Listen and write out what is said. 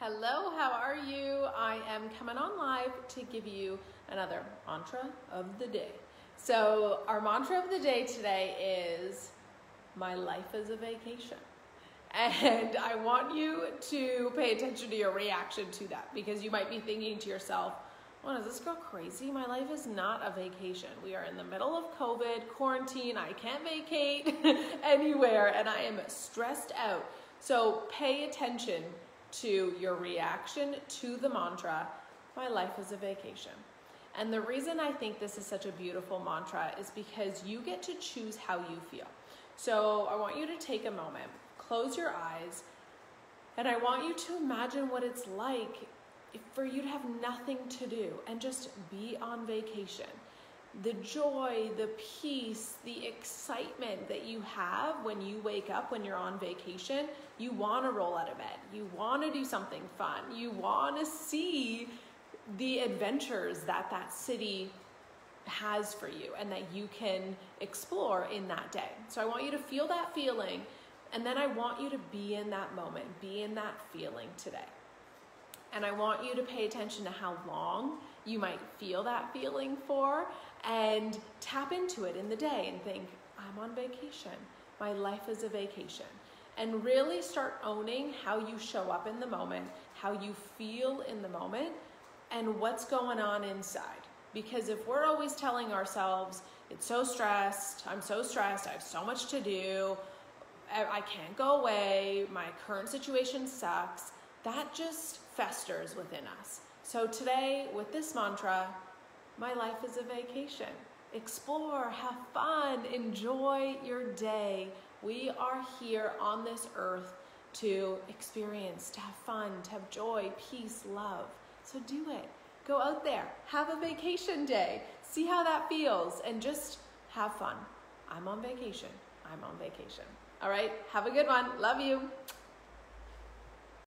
Hello, how are you? I am coming on live to give you another mantra of the day. So our mantra of the day today is, my life is a vacation. And I want you to pay attention to your reaction to that, because you might be thinking to yourself, well, is this girl crazy? My life is not a vacation. We are in the middle of COVID, quarantine, I can't vacate anywhere, and I am stressed out. So pay attention to your reaction to the mantra, my life is a vacation. And the reason I think this is such a beautiful mantra is because you get to choose how you feel. So I want you to take a moment, close your eyes, and I want you to imagine what it's like for you to have nothing to do and just be on vacation. The joy, the peace, the excitement that you have when you wake up, when you're on vacation, you want to roll out of bed. You want to do something fun. You want to see the adventures that that city has for you and that you can explore in that day. So I want you to feel that feeling, and then I want you to be in that moment, be in that feeling today. And I want you to pay attention to how long you might feel that feeling for, and tap into it in the day and think, I'm on vacation. My life is a vacation. And really start owning how you show up in the moment, how you feel in the moment, and what's going on inside. Because if we're always telling ourselves, it's so stressed, I'm so stressed, I have so much to do, I can't go away, my current situation sucks, that just festers within us. So today, with this mantra, my life is a vacation. Explore, have fun, enjoy your day. We are here on this earth to experience, to have fun, to have joy, peace, love. So do it. Go out there, have a vacation day. See how that feels and just have fun. I'm on vacation. I'm on vacation. All right, have a good one. Love you.